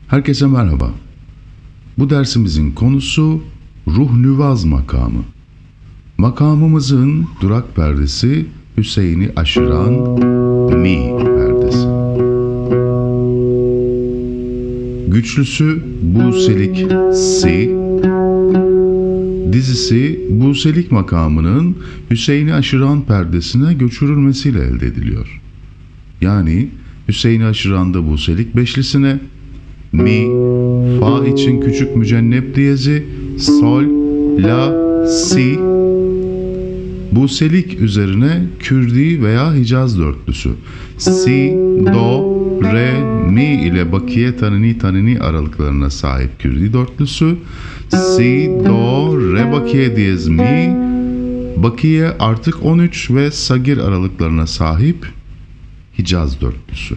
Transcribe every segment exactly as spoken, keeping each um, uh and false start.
Herkese merhaba. Bu dersimizin konusu Ruhnüvaz makamı. Makamımızın durak perdesi Hüseyin-i Aşıran Mi perdesi. Güçlüsü Buselik Si, dizisi Buselik makamının Hüseyin-i Aşıran perdesine göçürülmesiyle elde ediliyor. Yani Hüseyin-i Aşıran'da Buselik beşlisine, Mi, Fa için küçük mücennep diyezi, Sol, La, Si, Buselik üzerine Kürdi veya Hicaz dörtlüsü, Si, Do, Re, Mi ile Bakiye Tanini Tanini aralıklarına sahip Kürdi dörtlüsü, Si, Do, Re Bakiye diyez Mi, Bakiye artık on üç ve Sagir aralıklarına sahip Hicaz dörtlüsü.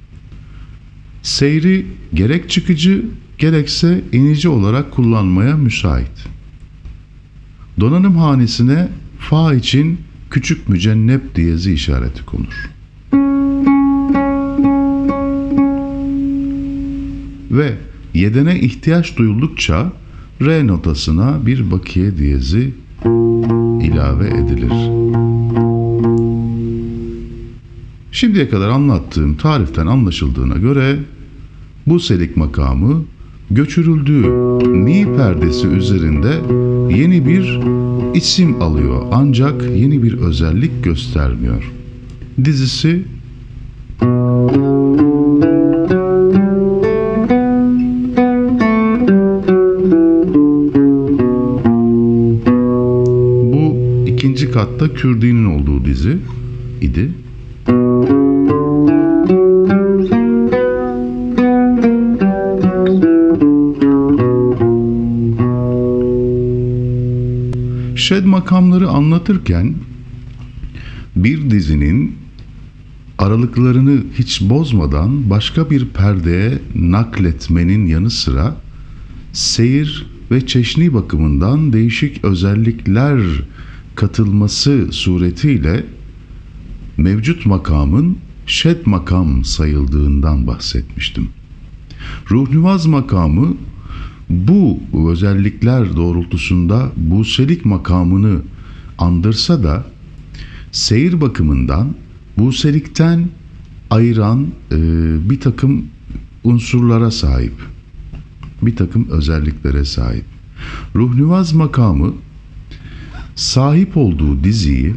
Seyri gerek çıkıcı gerekse inici olarak kullanmaya müsait. Donanım hanesine Fa için küçük mücennep diyezi işareti konur. Ve yedene ihtiyaç duyuldukça Re notasına bir bakiye diyezi ilave edilir. Şimdiye kadar anlattığım tariften anlaşıldığına göre Buselik makamı göçürüldüğü Mi perdesi üzerinde yeni bir isim alıyor ancak yeni bir özellik göstermiyor. Dizisi bu ikinci katta Kürdi'nin olduğu dizi idi. Şed makamları anlatırken bir dizinin aralıklarını hiç bozmadan başka bir perdeye nakletmenin yanı sıra seyir ve çeşni bakımından değişik özellikler katılması suretiyle mevcut makamın şed makam sayıldığından bahsetmiştim. Ruhnüvaz makamı bu özellikler doğrultusunda Buselik makamını andırsa da seyir bakımından Buselik'ten ayıran e, bir takım unsurlara sahip, bir takım özelliklere sahip. Ruhnüvaz makamı sahip olduğu diziyi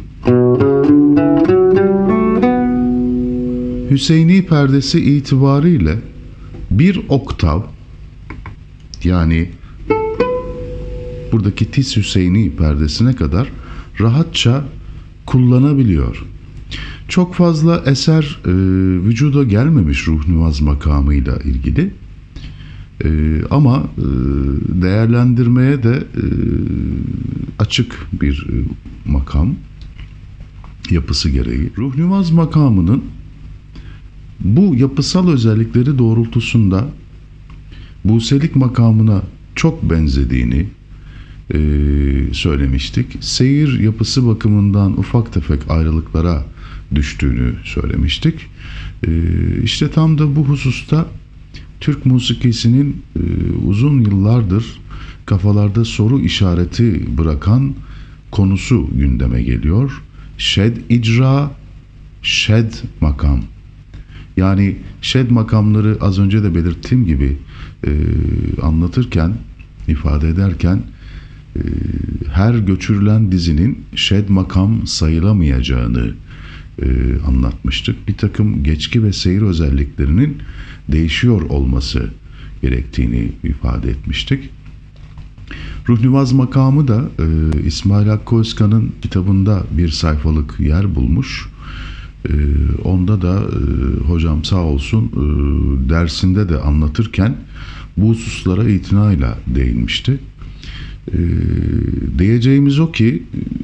Hüseyni perdesi itibariyle bir oktav, yani buradaki Tis Hüseyni perdesine kadar rahatça kullanabiliyor. Çok fazla eser e, vücuda gelmemiş Ruhnüvaz makamıyla ilgili. E, ama e, değerlendirmeye de e, açık bir e, makam yapısı gereği. Ruhnüvaz makamının bu yapısal özellikleri doğrultusunda Buselik makamına çok benzediğini e, söylemiştik. Seyir yapısı bakımından ufak tefek ayrılıklara düştüğünü söylemiştik. E, işte tam da bu hususta Türk musikisinin e, uzun yıllardır kafalarda soru işareti bırakan konusu gündeme geliyor. Şed icra, şed makam. Yani şed makamları az önce de belirttiğim gibi e, anlatırken, ifade ederken e, her göçürülen dizinin şed makam sayılamayacağını e, anlatmıştık. Bir takım geçki ve seyir özelliklerinin değişiyor olması gerektiğini ifade etmiştik. Ruhnüvaz makamı da e, İsmail Hakkı Özkan'ın kitabında bir sayfalık yer bulmuş. Ee, onda da e, hocam sağ olsun e, dersinde de anlatırken bu hususlara itinayla değinmişti. E, diyeceğimiz o ki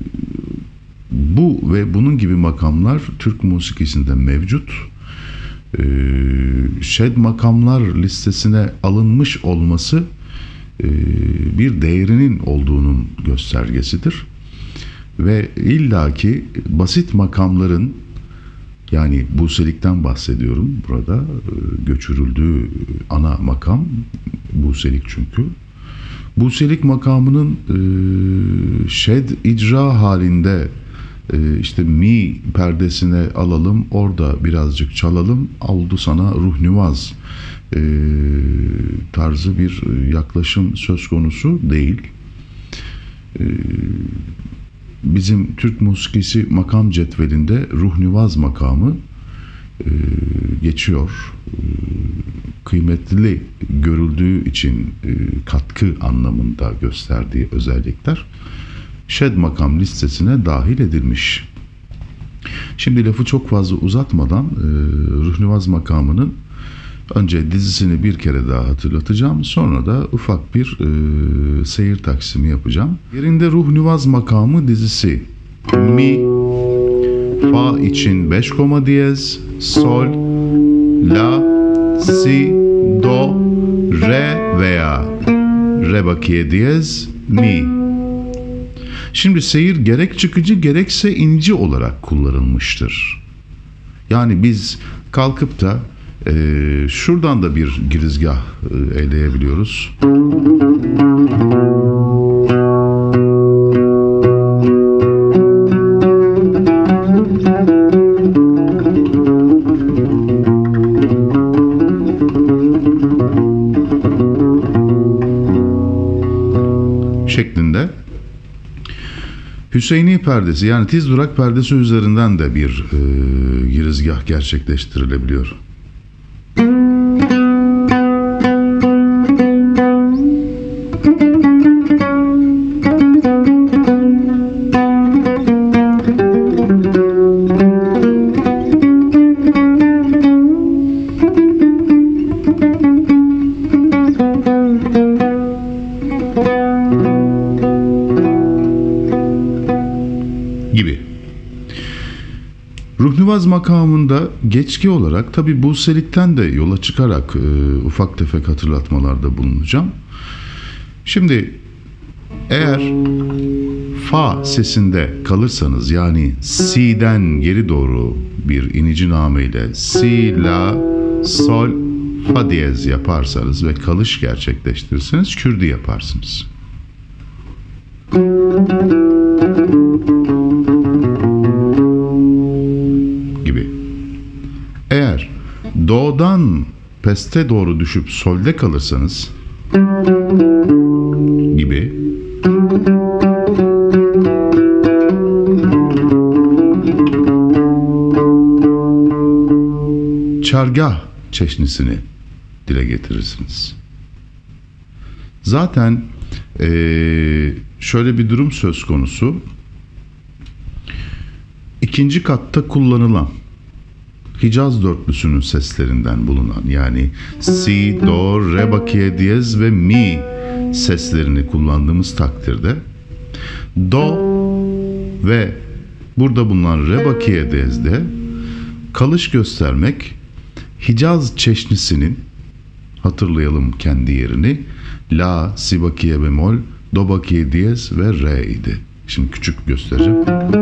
bu ve bunun gibi makamlar Türk musikisinde mevcut. E, şed makamlar listesine alınmış olması e, bir değerinin olduğunun göstergesidir. Ve illaki basit makamların Yani Buselik'ten bahsediyorum burada. E, göçürüldüğü ana makam Buselik çünkü. Buselik makamının e, şed icra halinde e, işte mi perdesine alalım, orada birazcık çalalım, oldu sana ruhnivaz e, tarzı bir yaklaşım söz konusu değil. E, bizim Türk musikisi makam cetvelinde ruhnivaz makamı e, geçiyor. E, kıymetli görüldüğü için e, katkı anlamında gösterdiği özellikler şed makam listesine dahil edilmiş. Şimdi lafı çok fazla uzatmadan e, ruhnivaz makamının önce dizisini bir kere daha hatırlatacağım. Sonra da ufak bir e, seyir taksimi yapacağım. Yerinde ruhnivaz makamı dizisi: mi, fa için beş koma diyez, sol, la, si, do, re veya re bakiye diyez, mi. Şimdi seyir gerek çıkıcı gerekse inci olarak kullanılmıştır. Yani biz kalkıp da e, şuradan da bir girizgah e, eleyebiliyoruz. Şeklinde. Hüseyni perdesi yani tiz durak perdesi üzerinden de bir e, girizgah gerçekleştirilebiliyor. Gibi. Ruhnivaz makamında geçki olarak tabi Buselik'ten de yola çıkarak e, ufak tefek hatırlatmalarda bulunacağım. Şimdi eğer fa sesinde kalırsanız yani si'den geri doğru bir inici name ile si, la, sol, fa diyez yaparsanız ve kalış gerçekleştirirseniz kürdi yaparsınız. Gibi. Eğer do'dan peste doğru düşüp solde kalırsanız gibi. Çargah çeşnisini dile getirirsiniz. Zaten ee, şöyle bir durum söz konusu. İkinci katta kullanılan Hicaz dörtlüsünün seslerinden bulunan yani si, do, re bakiye diyez ve mi seslerini kullandığımız takdirde do ve burada bulunan re bakiye diyezde kalış göstermek Hicaz çeşnisinin, hatırlayalım kendi yerini, la, si bakiye bemol, do bakiye diyez ve re idi. Şimdi küçük göstereceğim.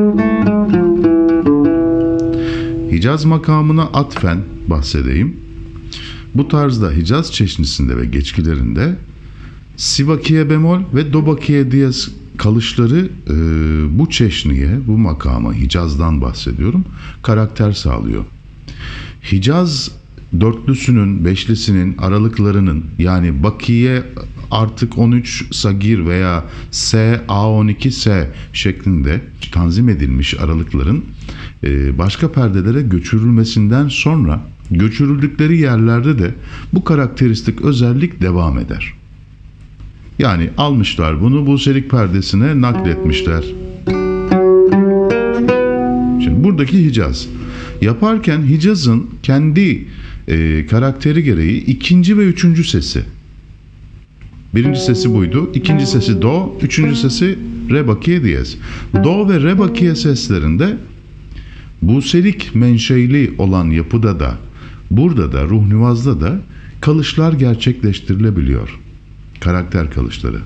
Hicaz makamına atfen bahsedeyim. Bu tarzda Hicaz çeşnisinde ve geçkilerinde si bakiye bemol ve do bakiye diyez kalışları e, bu çeşniye, bu makama, Hicaz'dan bahsediyorum, karakter sağlıyor. Hicaz dörtlüsünün, beşlisinin aralıklarının yani bakiye artık on üç sagir veya S, A on iki S şeklinde tanzim edilmiş aralıkların başka perdelere göçürülmesinden sonra göçürüldükleri yerlerde de bu karakteristik özellik devam eder. Yani almışlar bunu Buselik perdesine nakletmişler. Şimdi buradaki Hicaz. Yaparken Hicaz'ın kendi e, karakteri gereği ikinci ve üçüncü sesi. Birinci sesi buydu. İkinci sesi do, üçüncü sesi re bakiye diyez. Do ve re bakiye seslerinde Buselik menşeili olan yapıda da burada da ruhnivazda da kalışlar gerçekleştirilebiliyor. Karakter kalışları.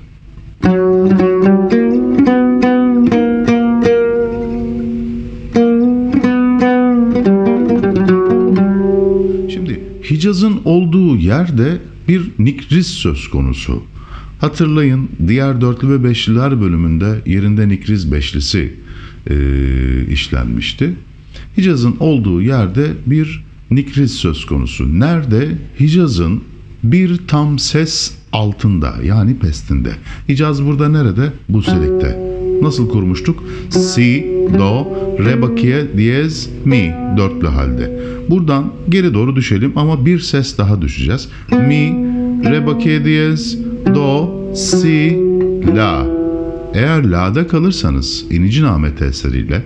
Hicaz'ın olduğu yerde bir nikriz söz konusu. Hatırlayın, diğer dörtlü ve beşliler bölümünde yerinde nikriz beşlisi e, işlenmişti. Hicaz'ın olduğu yerde bir nikriz söz konusu. Nerede? Hicaz'ın bir tam ses altında, yani pestinde. Hicaz burada nerede? Bu selikte. Nasıl kurmuştuk? Si, do, re bakiye, diyez, mi dörtlü halde. Buradan geri doğru düşelim ama bir ses daha düşeceğiz. Mi, re bakiye, diyez, do, si, la. Eğer la'da kalırsanız inici name tesiriyle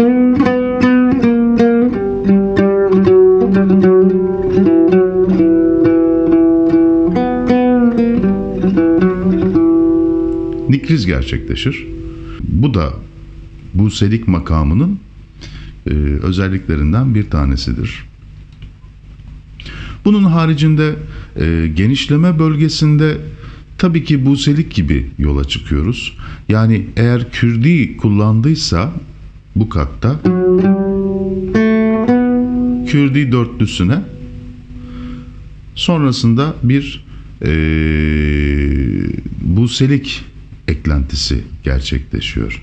nikriz gerçekleşir. Bu da bu selik makamının e, özelliklerinden bir tanesidir. Bunun haricinde e, genişleme bölgesinde tabii ki bu selik gibi yola çıkıyoruz. Yani eğer kürdi kullandıysa bu katta kürdi dörtlüsüne sonrasında bir e, bu selik eklentisi gerçekleşiyor.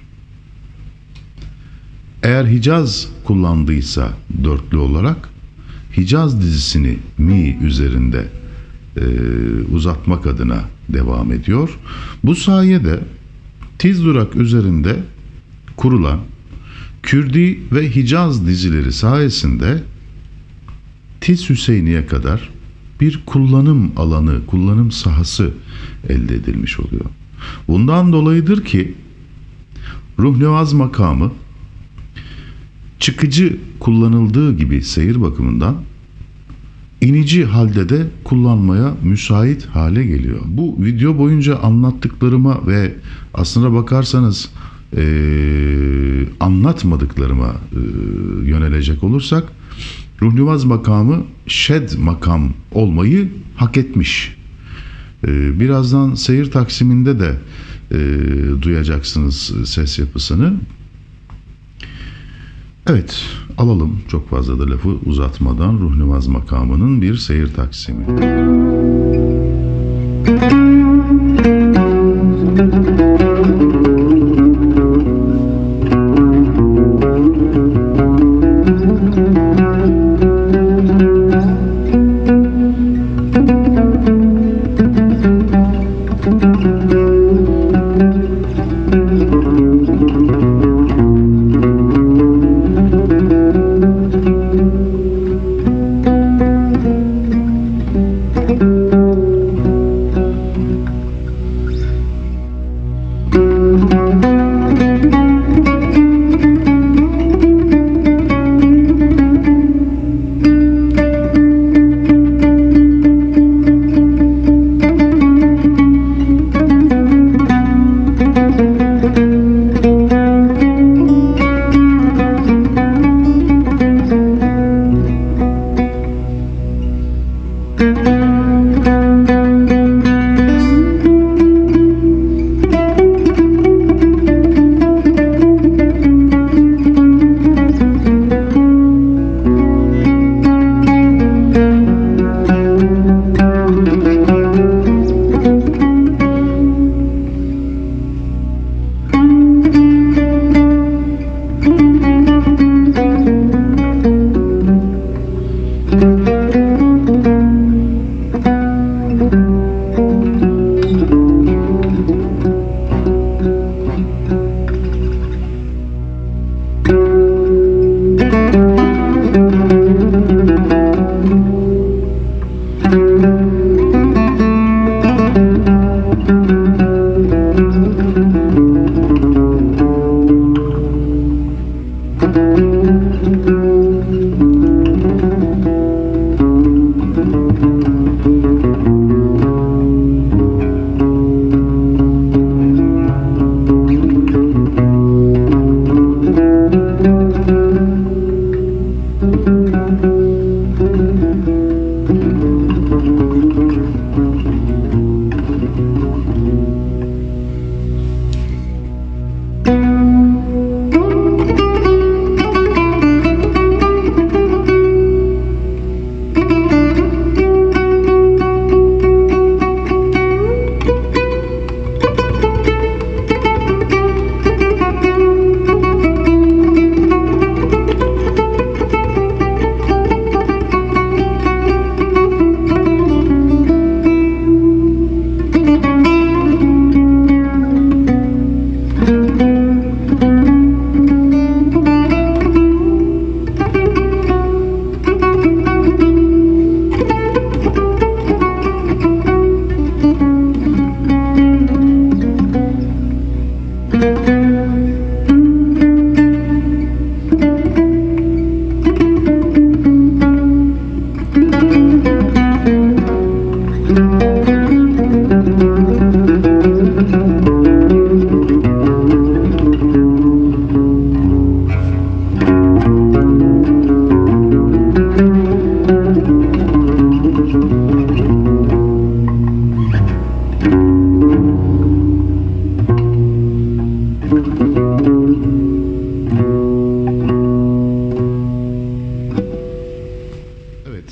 Eğer Hicaz kullandıysa dörtlü olarak Hicaz dizisini mi üzerinde e, uzatmak adına devam ediyor. Bu sayede tiz durak üzerinde kurulan Kürdi ve Hicaz dizileri sayesinde tiz Hüseyni'ye kadar bir kullanım alanı, kullanım sahası elde edilmiş oluyor. Bundan dolayıdır ki ruhnevaz makamı çıkıcı kullanıldığı gibi seyir bakımından inici halde de kullanmaya müsait hale geliyor. Bu video boyunca anlattıklarıma ve aslına bakarsanız e, anlatmadıklarıma e, yönelecek olursak ruhnevaz makamı şed makam olmayı hak etmiş. E, birazdan seyir taksiminde de e, duyacaksınız ses yapısını. Evet, alalım çok fazla da lafı uzatmadan ruhnevaz makamının bir seyir taksimi.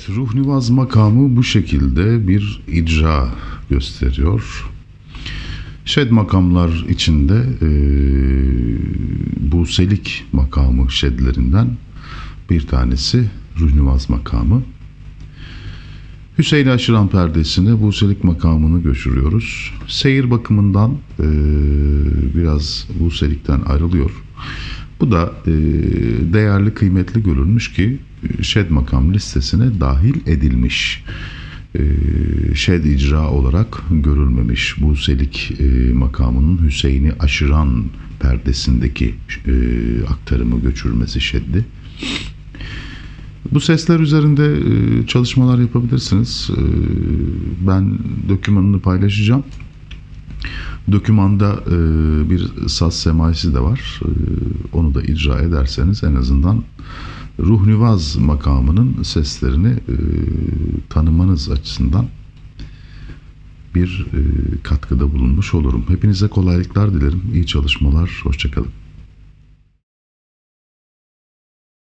Evet, Ruhnivaz makamı bu şekilde bir icra gösteriyor. Şed makamlar içinde e, Buselik makamı şedlerinden bir tanesi Ruhnivaz makamı. Hüseyin aşıran perdesine Buselik makamını göçürüyoruz. Seyir bakımından e, biraz Buselik'ten ayrılıyor. Bu da e, değerli, kıymetli görülmüş ki şed makam listesine dahil edilmiş. E, şed icra olarak görülmemiş. Buselik e, makamının Hüseyin'i aşıran perdesindeki e, aktarımı, göçürmesi şeddi. Bu sesler üzerinde e, çalışmalar yapabilirsiniz. E, ben dokümanını paylaşacağım. Dokümanda e, bir saz semaisi de var. E, onu da icra ederseniz en azından Ruhnivaz makamının seslerini e, tanımanız açısından bir e, katkıda bulunmuş olurum. Hepinize kolaylıklar dilerim. İyi çalışmalar. Hoşça kalın.